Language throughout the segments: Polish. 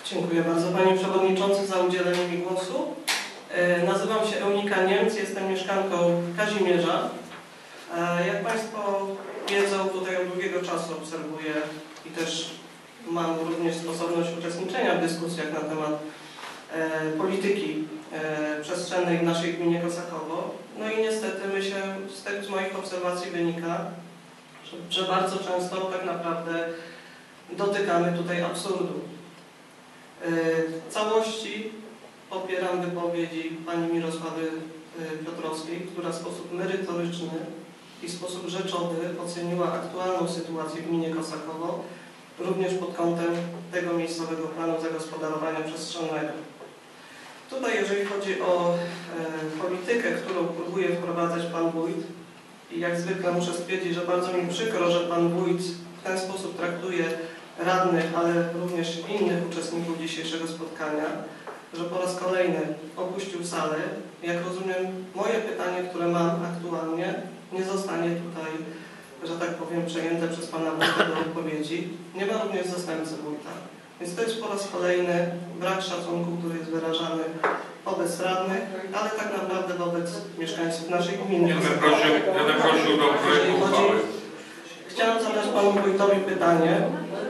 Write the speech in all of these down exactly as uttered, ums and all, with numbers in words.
Dziękuję bardzo Panie Przewodniczący za udzielenie mi głosu. E, nazywam się Eunika Niemc, jestem mieszkanką Kazimierza. E, jak Państwo wiedzą, tutaj od długiego czasu obserwuję i też mam również sposobność uczestniczenia w dyskusjach na temat e, polityki e, przestrzennej w naszej gminie Kosakowo. No i niestety my się, z, tego, z moich obserwacji wynika, że, że bardzo często tak naprawdę dotykamy tutaj absurdu. W całości popieram wypowiedzi pani Mirosławy Piotrowskiej, która w sposób merytoryczny i w sposób rzeczowy oceniła aktualną sytuację w gminie Kosakowo, również pod kątem tego miejscowego planu zagospodarowania przestrzennego. Tutaj, jeżeli chodzi o e, politykę, którą próbuje wprowadzać pan wójt, i jak zwykle muszę stwierdzić, że bardzo mi przykro, że pan wójt w ten sposób traktuje radnych, ale również innych uczestników dzisiejszego spotkania, że po raz kolejny opuścił salę. Jak rozumiem, moje pytanie, które mam aktualnie, nie zostanie tutaj, że tak powiem, przejęte przez pana wójta do odpowiedzi. Nie ma również zastępcy wójta. Więc to jest po raz kolejny brak szacunku, który jest wyrażany wobec radnych, ale tak naprawdę wobec mieszkańców naszej gminy. Ja bym prosił, ja bym prosił do projektu uchwały. Chciałem zadać panu wójtowi pytanie.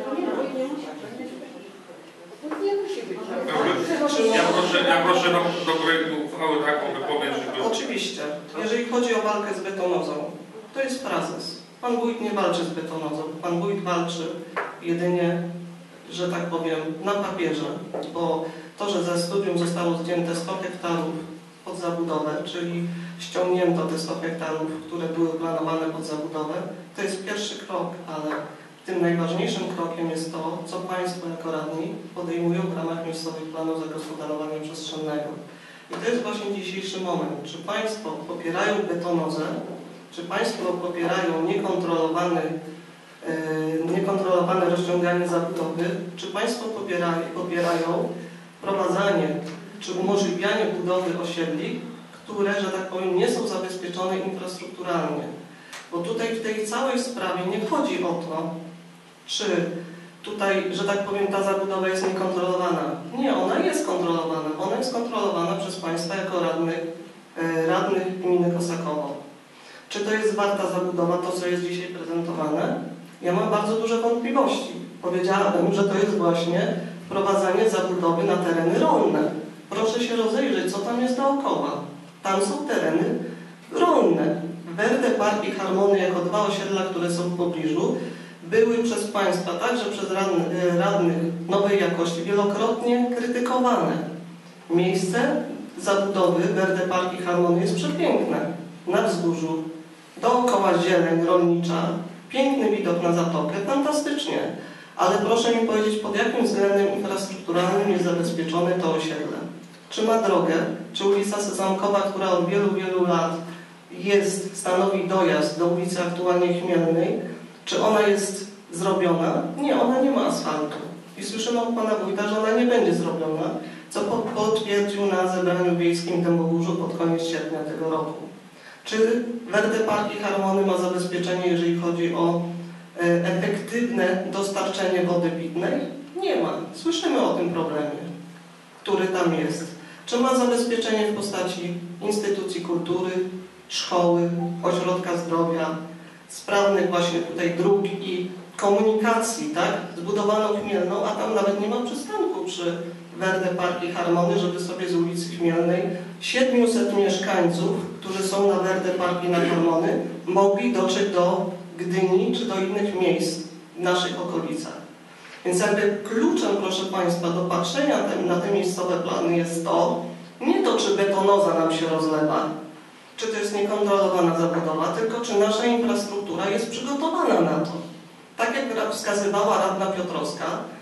Ja proszę, ja proszę do, do projektu uchwały taką wypowiedź, żeby... Oczywiście. Jeżeli chodzi o walkę z betonozą, to jest frazes. Pan wójt nie walczy z betonozą. Pan wójt walczy jedynie, że tak powiem, na papierze, bo to, że ze studium zostało zdjęte sto hektarów pod zabudowę, czyli ściągnięto te sto hektarów, które były planowane pod zabudowę, to jest pierwszy krok, ale tym najważniejszym krokiem jest to, co Państwo jako radni podejmują w ramach miejscowych planów zagospodarowania przestrzennego. I to jest właśnie dzisiejszy moment. Czy Państwo popierają betonozę, czy Państwo popierają niekontrolowany, yy, niekontrolowane rozciąganie zabudowy, czy Państwo popierają, popierają wprowadzanie, czy umożliwianie budowy osiedli, które, że tak powiem, nie są zabezpieczone infrastrukturalnie. Bo tutaj w tej całej sprawie nie chodzi o to, czy tutaj, że tak powiem, ta zabudowa jest niekontrolowana. Nie, ona jest kontrolowana. Ona jest kontrolowana przez Państwa jako radnych, e, radnych gminy Kosakowo. Czy to jest warta zabudowa, to co jest dzisiaj prezentowane? Ja mam bardzo duże wątpliwości. Powiedziałabym, że to jest właśnie wprowadzanie zabudowy na tereny rolne. Proszę się rozejrzeć, co tam jest dookoła. Tam są tereny rolne. Verde Park i Harmony jako dwa osiedla, które są w pobliżu, były przez Państwa, także przez radnych, radnych nowej jakości, wielokrotnie krytykowane. Miejsce zabudowy Verde Park i Harmony jest przepiękne. Na wzgórzu, dookoła zieleń rolnicza, piękny widok na zatokę, fantastycznie. Ale proszę mi powiedzieć, pod jakim względem infrastrukturalnym jest zabezpieczone to osiedle? Czy ma drogę, czy ulica Sezamkowa, która od wielu, wielu lat jest, stanowi dojazd do ulicy aktualnie Chmielnej, czy ona jest zrobiona? Nie, ona nie ma asfaltu. I słyszymy od pana wójta, że ona nie będzie zrobiona, co potwierdził na zebraniu wiejskim w Dębogórzu pod koniec sierpnia tego roku. Czy Verde Park i Harmony ma zabezpieczenie, jeżeli chodzi o e, efektywne dostarczenie wody pitnej? Nie ma. Słyszymy o tym problemie, który tam jest. Czy ma zabezpieczenie w postaci instytucji kultury, szkoły, ośrodka zdrowia, sprawnych właśnie tutaj dróg i komunikacji, tak? Zbudowano Chmielną, a tam nawet nie ma przystanku przy Verde Park i Harmony, żeby sobie z ulicy Chmielnej siedmiuset mieszkańców, którzy są na Verde Park i na Harmony, mogli dotrzeć do Gdyni czy do innych miejsc w naszych okolicach. Więc jakby kluczem, proszę Państwa, do patrzenia na te miejscowe plany jest to, nie to, czy betonoza nam się rozlewa, czy to jest niekontrolowana zabudowa, tylko czy nasza infrastruktura jest przygotowana na to. Tak jak wskazywała radna Piotrowska,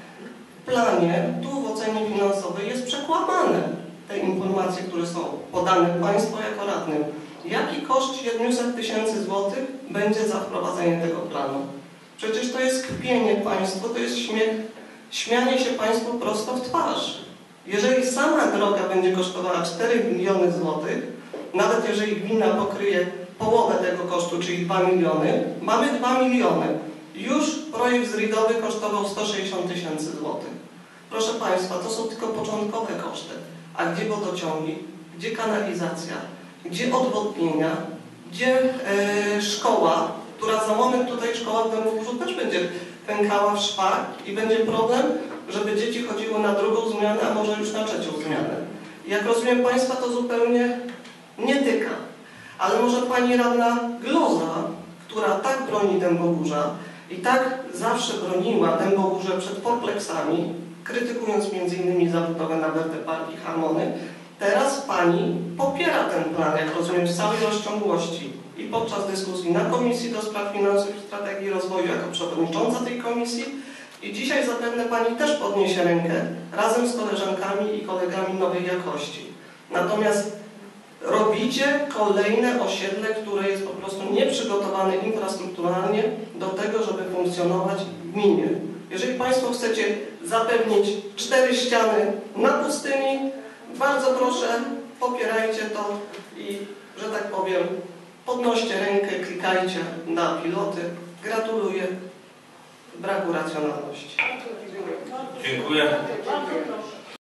w planie, tu w ocenie finansowej jest przekłamane te informacje, które są podane Państwu jako radnym. Jaki koszt siedmiuset tysięcy złotych będzie za wprowadzenie tego planu? Przecież to jest kpienie Państwu, to jest śmiech, śmianie się Państwu prosto w twarz. Jeżeli sama droga będzie kosztowała cztery miliony złotych, nawet jeżeli gmina pokryje połowę tego kosztu, czyli dwa miliony, mamy dwa miliony. Już projekt zridowy kosztował sto sześćdziesiąt tysięcy złotych. Proszę Państwa, to są tylko początkowe koszty. A gdzie wodociągi, gdzie kanalizacja, gdzie odwodnienia, gdzie e, szkoła, która za moment tutaj szkoła w Dębogórzu też będzie pękała w szwach i będzie problem, żeby dzieci chodziły na drugą zmianę, a może już na trzecią zmianę. Jak rozumiem Państwa, to zupełnie nie tyka. Ale może Pani Radna Gloza, która tak broni Dębogórza i tak zawsze broniła Dębogórze przed kompleksami, krytykując między innymi zabudowy na Verde Park i Harmony, teraz Pani popiera ten plan, jak rozumiem, w całej rozciągłości i podczas dyskusji na Komisji do Spraw Finansów i Strategii Rozwoju jako przewodnicząca tej komisji i dzisiaj zapewne Pani też podniesie rękę razem z koleżankami i kolegami nowej jakości. Natomiast robicie kolejne osiedle, które jest po prostu nieprzygotowane infrastrukturalnie do tego, żeby funkcjonować w gminie. Jeżeli Państwo chcecie zapewnić cztery ściany na pustyni, bardzo proszę, popierajcie to i, że tak powiem, podnoście rękę, klikajcie na piloty. Gratuluję braku racjonalności. Dziękuję.